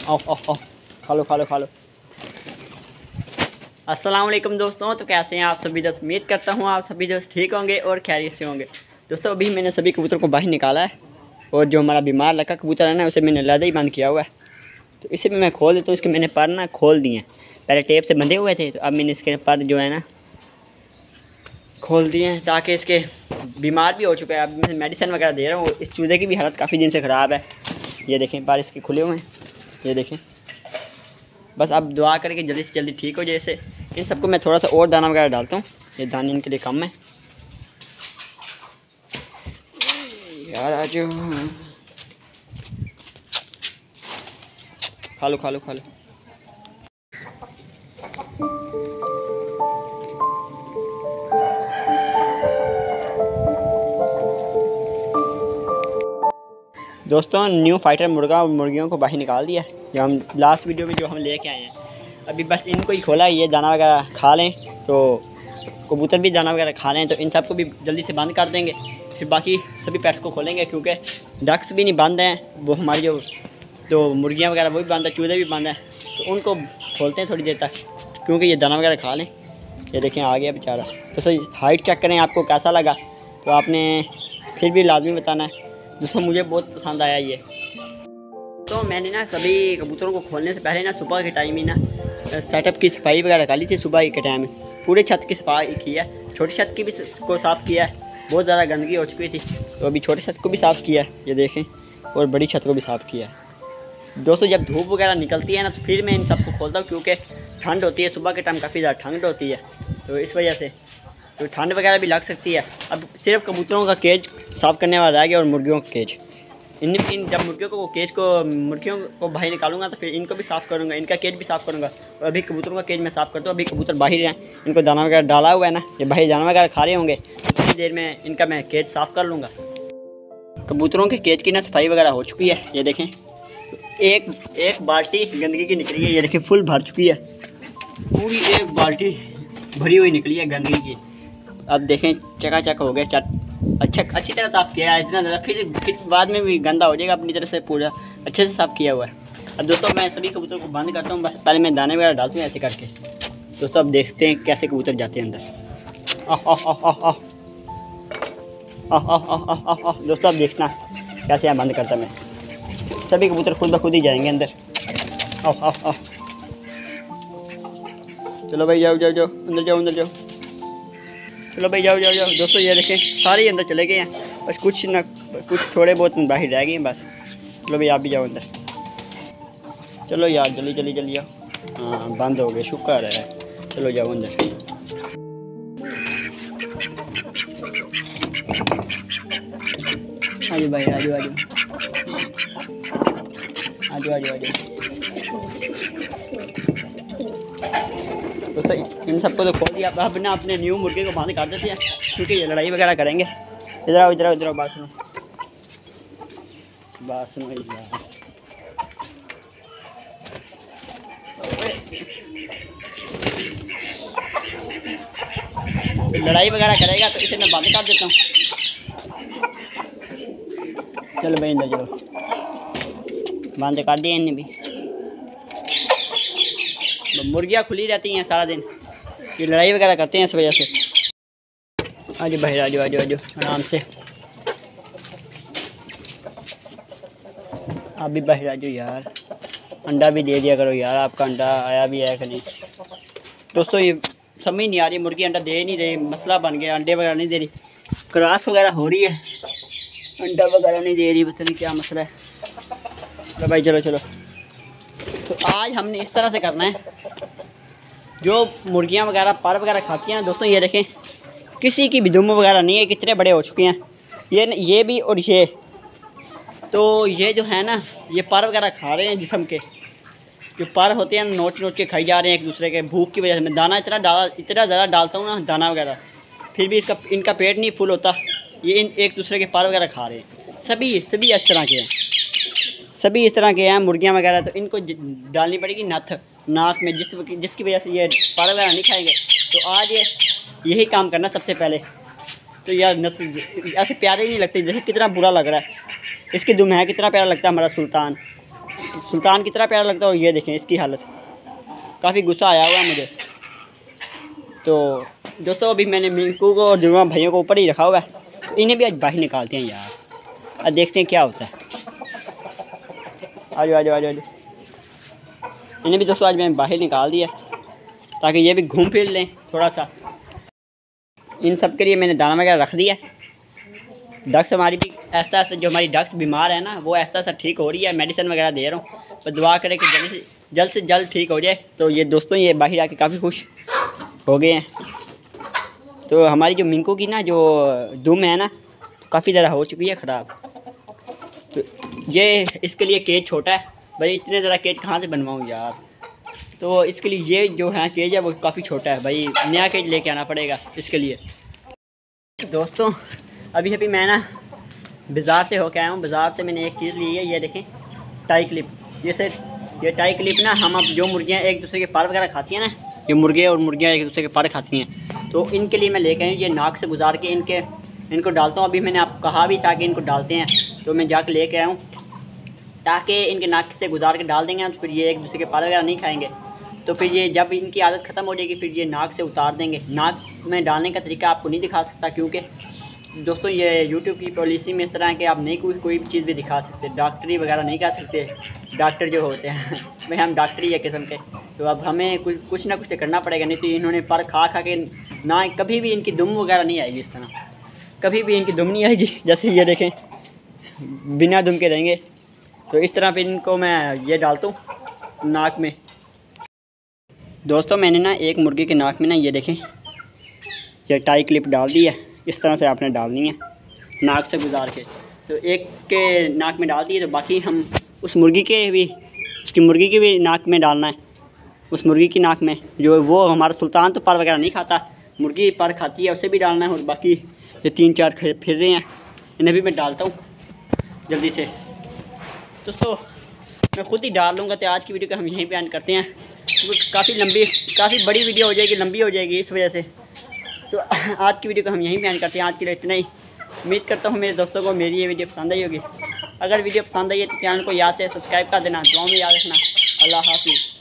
आओ आओ आओ, खा लो खा लो खा लो। अस्सलाम वालेकुम दोस्तों, तो कैसे हैं आप सभी दोस्त। उम्मीद करता हूँ आप सभी दोस्त ठीक होंगे और खैरियत से होंगे। दोस्तों अभी मैंने सभी कबूतर को बाहर निकाला है और जो हमारा बीमार लगा कबूतर है ना, उसे मैंने लदा ही बंद किया हुआ है। तो इसे भी मैं खोल देता हूँ। इसके मैंने पर ना खोल दिए हैं, पहले टेप से बंधे हुए थे, तो अब मैंने इसके पर जो है ना खोल दिए हैं ताकि इसके बीमार भी हो चुका है। अब मैं मेडिसिन वगैरह दे रहा हूँ। इस चूजे की भी हालत काफ़ी दिन से ख़राब है। ये देखें पर इसके खुले हुए हैं, ये देखें। बस अब दुआ करके जल्दी से जल्दी ठीक हो जाए। इसे इन सबको मैं थोड़ा सा और दाना वगैरह डालता हूँ, ये दाने इनके लिए कम है। यार आज खा लो खा लो खा लो। दोस्तों न्यू फाइटर मुर्गा और मुर्गियों को बाहर निकाल दिया, जो हम लास्ट वीडियो में जो हम लेके आए हैं। अभी बस इनको ही खोला है, ये दाना वगैरह खा लें तो कबूतर भी दाना वगैरह खा लें, तो इन सबको भी जल्दी से बंद कर देंगे। फिर बाकी सभी पेट्स को खोलेंगे, क्योंकि डक्स भी नहीं बंद हैं, वो हमारी जो मुर्गियाँ वगैरह वो भी बंद है, चूजे भी बंद हैं। तो उनको खोलते हैं थोड़ी देर तक, क्योंकि ये दाना वगैरह खा लें। ये देखें आ गया बेचारा। तो सही हाइट चेक करें आपको कैसा लगा, तो आपने फिर भी लाजमी बताना है। दोस्तों मुझे बहुत पसंद आया ये। तो मैंने ना सभी कबूतरों को खोलने से पहले ना सुबह के टाइम ही ना सेटअप की सफाई वगैरह कर ली थी। सुबह के टाइम पूरे छत की सफाई की है, छोटी छत की भी को साफ़ किया है। बहुत ज़्यादा गंदगी हो चुकी थी, तो अभी छोटी छत को भी साफ़ किया है, ये देखें। और बड़ी छत को भी साफ़ किया है। दोस्तों जब धूप वगैरह निकलती है ना, तो फिर मैं इन सबको खोलता हूँ, क्योंकि ठंड होती है सुबह के टाइम, काफ़ी ज़्यादा ठंड होती है, तो इस वजह से तो ठंड वगैरह भी लग सकती है। अब सिर्फ कबूतरों का केज साफ़ करने वाला रह गया और मुर्गियों का केज। इन जब मुर्गियों को बाहर निकालूंगा तो फिर इनको भी साफ़ करूँगा, इनका केज भी साफ़ करूँगा। और अभी कबूतरों का केज मैं साफ़ करता हूँ। अभी कबूतर बाहर हैं, इनको दाना वगैरह डाला हुआ है ना, ये बाहर दाना वगैरह खा रहे होंगे। थोड़ी देर में इनका मैं केज साफ़ कर लूँगा। कबूतरों के केज की ना सफाई वगैरह हो चुकी है, ये देखें। एक बाल्टी गंदगी की निकली है, ये देखें फुल भर चुकी है, पूरी एक बाल्टी भरी हुई निकली है गंदगी की। अब देखें चकाचक हो गया, अच्छी तरह साफ़ किया है इतना ज़्यादा, फिर बाद में भी गंदा हो जाएगा। अपनी तरफ से पूरा अच्छे से साफ़ किया हुआ है। अब दोस्तों मैं सभी कबूतरों को बंद करता हूँ, बस पहले मैं दाने वगैरह डालता हूँ ऐसे करके। दोस्तों अब देखते हैं कैसे कबूतर जाते हैं अंदर। दोस्तों अब देखना कैसे यहाँ बंद करता मैं। सभी कबूतर खुद ब खुद ही जाएंगे अंदर। चलो भाई जाओ जाओ जाओ अंदर जाओ अंदर जाओ। चलो भाई जाओ जाओ जाओ। दोस्तों ये देखें सारे अंदर चले गए हैं, बस कुछ थोड़े बहुत बाहर रह गए हैं बस। चलो भाई आप भी जाओ अंदर। चलो यार जल्दी जल्दी जल्दी आओ। हाँ बंद हो गए, शुक्र है। चलो जाओ अंदर। आजो भाई आजो आजो आजो आजो आजो। दोस्तों इन सबको तो खोल दिया। अब ना अपने न्यू मुर्गे को बंद कर देते हैं, क्योंकि ये लड़ाई वगैरह करेंगे। इधर आओ इधर आओ इधर आओ, बात सुनो यार। लड़ाई वगैरह करेगा तो इसे मैं बंद कर देता हूँ। चलो भाई अंदर चलो, बंद कर दिया इन्हें भी। मुर्गियाँ खुली रहती हैं सारा दिन, ये लड़ाई वगैरह करते हैं इस वजह से। आजो भाई आजो आजो आजो आराम से। आप भी बाहर आजो यार, अंडा भी दे दिया करो यार। आपका अंडा आया भी है कि नहीं। दोस्तों ये समझ नहीं आ रही, मुर्गी अंडा दे नहीं रही, मसला बन गया। अंडे वगैरह नहीं दे रही, क्रॉस वगैरह हो रही है, अंडा वगैरह नहीं दे रही, पता नहीं क्या मसला है। चलो भाई चलो चलो। तो आज हमने इस तरह से करना है, जो मुर्गियाँ वगैरह पर वगैरह खाती हैं। दोस्तों ये देखें किसी की भी दुम वगैरह नहीं है, कितने बड़े हो चुके हैं ये भी और ये। तो ये जो है ना, ये पर वगैरह खा रहे हैं जिस्म के, जो पर होते हैं नोच नोच के खाई जा रहे हैं एक दूसरे के। भूख की वजह से मैं दाना इतना ज़्यादा डालता हूँ ना, दाना वगैरह, फिर भी इनका पेट नहीं फुल होता। ये एक दूसरे के पर वगैरह खा रहे हैं। सभी इस तरह के हैं, सभी इस तरह के हैं मुर्गियाँ वगैरह। तो इनको डालनी पड़ेगी नाक में, जिसकी वजह से ये पर वगैरह नहीं खाएंगे। तो आज यही काम करना सबसे पहले। तो यार ऐसे प्यारे ही नहीं लगते, जैसे कितना बुरा लग रहा है। इसकी दुम है, कितना प्यारा लगता है हमारा सुल्तान। सुल्तान की तरह प्यारा लगता है। और ये देखें इसकी हालत, काफ़ी गुस्सा आया हुआ है मुझे। तो दोस्तों अभी मैंने मिंकू को और जुड़वा भाइयों को ऊपर ही रखा हुआ है, तो इन्हें भी आज बाहर निकालते हैं यार। अब देखते हैं क्या होता है। आ जाओ आ जाओ आ जाओ। इन्हें भी दोस्तों आज मैंने बाहर निकाल दिया ताकि ये भी घूम फिर लें थोड़ा सा। इन सब के लिए मैंने दाना वगैरह रख दिया। डक्स हमारी भी ऐसा ऐसा, जो हमारी डक्स बीमार है ना, वो ऐसा ऐसा ठीक हो रही है। मेडिसिन वगैरह दे रहा हूँ, बस दुआ करें कि जल्द से जल्द ठीक हो जाए। तो ये दोस्तों ये बाहर आके काफ़ी खुश हो गए हैं। तो हमारी जो मिंकू की ना जो दुम है ना, काफ़ी ज़्यादा हो चुकी है ख़राब। तो ये इसके लिए केज छोटा है भाई, इतने ज़्यादा केज कहाँ से बनवाऊँ यार। तो इसके लिए ये जो है केज है वो काफ़ी छोटा है भाई, नया केज लेके आना पड़ेगा इसके लिए। दोस्तों अभी मैं ना बाज़ार से होके आया हूँ। बाज़ार से मैंने एक चीज़ ली है, ये देखें टाई क्लिप। ये टाई क्लिप ना, हम अब जो मुर्गियाँ एक दूसरे के पर वगैरह खाती हैं ना, ये मुर्गे और मुर्गियाँ एक दूसरे के पर खाती हैं, तो इनके लिए मैं लेके आया हूँ। ये नाक से गुजार के इनको डालता हूँ। अभी मैंने आपको कहा भी था कि इनको डालते हैं, तो मैं जाके लेके आया हूँ ताकि इनके नाक से गुजार के डाल देंगे तो फिर ये एक दूसरे के पर वगैरह नहीं खाएँगे। तो फिर ये जब इनकी आदत ख़त्म हो जाएगी फिर ये नाक से उतार देंगे। नाक में डालने का तरीका आपको नहीं दिखा सकता, क्योंकि दोस्तों ये YouTube की पॉलिसी में इस तरह है कि आप नहीं कोई भी चीज़ भी दिखा सकते, डॉक्टरी वगैरह नहीं कर सकते। डॉक्टर जो होते हैं भाई हम डॉक्टरी है किस्म के, तो अब हमें कुछ ना कुछ तो करना पड़ेगा। नहीं तो इन्होंने पर खा के ना, कभी भी इनकी दुम वगैरह नहीं आएगी। इस तरह कभी भी इनकी दुम नहीं आएगी। जैसे ये देखें बिना दुम के रहेंगे। तो इस तरह फिर इनको मैं ये डालता हूँ नाक में। दोस्तों मैंने ना एक मुर्गी के नाक में ना ये देखें ये टाई क्लिप डाल दी है। इस तरह से आपने डालनी है नाक से गुजार के। तो एक के नाक में डाल दिए, तो बाकी हम उस मुर्गी के भी, उसकी मुर्गी के भी नाक में डालना है। उस मुर्गी की नाक में जो वो हमारा सुल्तान तो पर वगैरह नहीं खाता, मुर्गी पर खाती है, उसे भी डालना है। और बाकी ये 3-4 फिर रहे हैं, इन्हें भी मैं डालता हूँ जल्दी से। दोस्तों मैं ख़ुद ही डाल लूँगा। तो आज की वीडियो को हम यहीं पे एंड करते हैं। काफ़ी बड़ी वीडियो हो जाएगी, लंबी हो जाएगी इस वजह से। तो आज की वीडियो को हम यहीं पे एंड करते हैं। आज के लिए इतना ही। उम्मीद करता हूँ मेरे दोस्तों को मेरी ये वीडियो पसंद आई होगी। अगर वीडियो पसंद आई है तो चैनल को याद से सब्सक्राइब कर देना, दुआ में याद रखना। अल्लाह हाफ़िज़।